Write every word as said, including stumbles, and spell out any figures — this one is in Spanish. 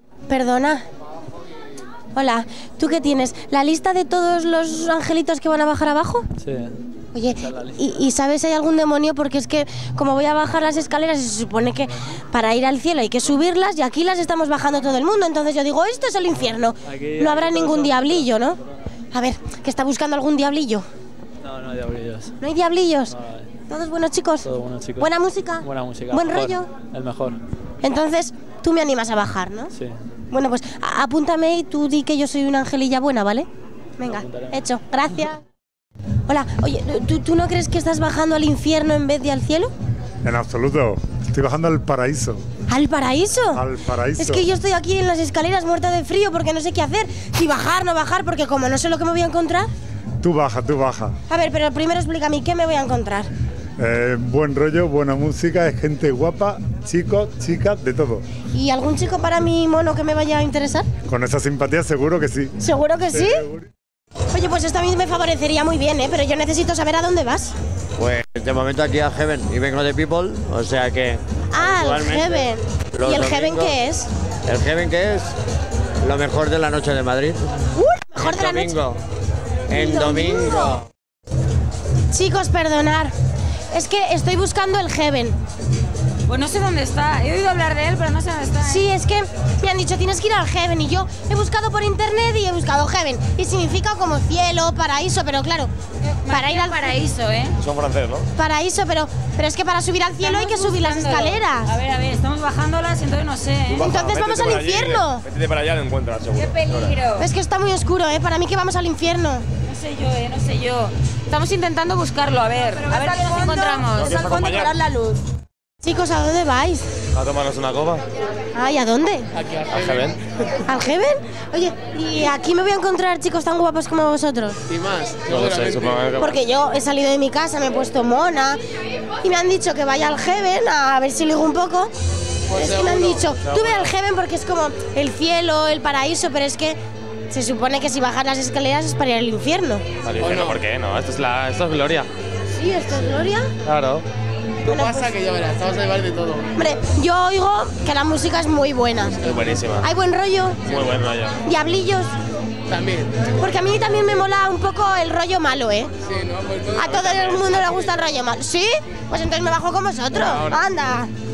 Perdona. Hola, ¿tú qué tienes? ¿La lista de todos los angelitos que van a bajar abajo? Sí. Oye, ¿y, ¿y sabes si hay algún demonio? Porque es que como voy a bajar las escaleras y se supone que para ir al cielo hay que subirlas y aquí las estamos bajando todo el mundo. Entonces yo digo, esto es el infierno. Aquí, no habrá aquí ningún diablillo, ¿no? A ver, ¿que está buscando algún diablillo? No, no hay diablillos. ¿No hay diablillos? No, no hay. ¿Todos buenos chicos? Todos buenos chicos. ¿Buena música? Buena música. ¿Buen Mejor, rollo? El mejor. Entonces, tú me animas a bajar, ¿no? Sí. Bueno, pues a- apúntame y tú di que yo soy una angelilla buena, ¿vale? Venga, apuntaré. hecho. Gracias. Hola, oye, ¿tú, ¿tú no crees que estás bajando al infierno en vez de al cielo? En absoluto. Estoy bajando al paraíso. ¿Al paraíso? Al paraíso. Es que yo estoy aquí en las escaleras muerta de frío porque no sé qué hacer. Si bajar, no bajar, porque como no sé lo que me voy a encontrar. Tú baja, tú baja. A ver, pero primero explícame, ¿qué me voy a encontrar? Eh, buen rollo, buena música, es gente guapa, chicos, chicas, de todo. ¿Y algún chico para mi mono que me vaya a interesar? Con esa simpatía seguro que sí. ¿Seguro que sí? Seguro. Oye, pues esto a mí me favorecería muy bien, ¿eh? Pero yo necesito saber a dónde vas. Pues de momento aquí a Heaven y vengo de People, o sea que... Ah, el habitualmente, Heaven. los ¿Y el Heaven domingos- qué es? El Heaven que es lo mejor de la noche de Madrid. ¡Uh! Mejor En de la noche. domingo. En Domingo. domingo. Chicos, perdonar. Es que estoy buscando el Heaven. Pues no sé dónde está. He oído hablar de él, pero no sé dónde está. ¿eh? Sí, es que me han dicho tienes que ir al Heaven y yo he buscado por internet y he buscado Heaven y significa como cielo, paraíso, pero claro, para ir al paraíso, ¿eh? Son francés, ¿no? paraíso, pero pero es que para subir al cielo hay que subir las buscándolo. escaleras. A ver, a ver, estamos bajándolas y entonces no sé, ¿eh? Baja, Entonces vamos métete al por allí, infierno. Métete para allá, lo encuentras, seguro. ¡Qué peligro! Es que está muy oscuro, ¿eh? Para mí que vamos al infierno. No sé yo, ¿eh? No sé yo. Estamos intentando buscarlo, a ver. A ver qué nos encontramos. ¿No quieres acompañar? la luz. Chicos, ¿a dónde vais? A tomarnos una copa. Ay, ¿a dónde? Al Heaven. ¿Al Heaven? Oye, ¿y aquí me voy a encontrar chicos tan guapos como vosotros? Y más. No lo sé, supongo que... Porque yo he salido de mi casa, me he puesto mona y me han dicho que vaya al Heaven a ver si ligo un poco. Es que me han dicho, tú ve al Heaven porque es como el cielo, el paraíso, pero es que se supone que si bajas las escaleras es para ir al infierno. Al infierno, ¿por qué? No, esto es, la, esto es gloria. Sí, esto es gloria. Claro. ¿Qué pasa? Que ya verás, vamos a llevar de todo. Hombre, yo oigo que la música es muy buena. Es buenísima. Hay buen rollo, Muy buen rollo. diablillos, También. porque a mí también me mola un poco el rollo malo, ¿eh? Sí, ¿no? Pues todo- A todo el mundo le gusta el rollo malo. ¿Sí? Pues entonces me bajo con vosotros. Anda.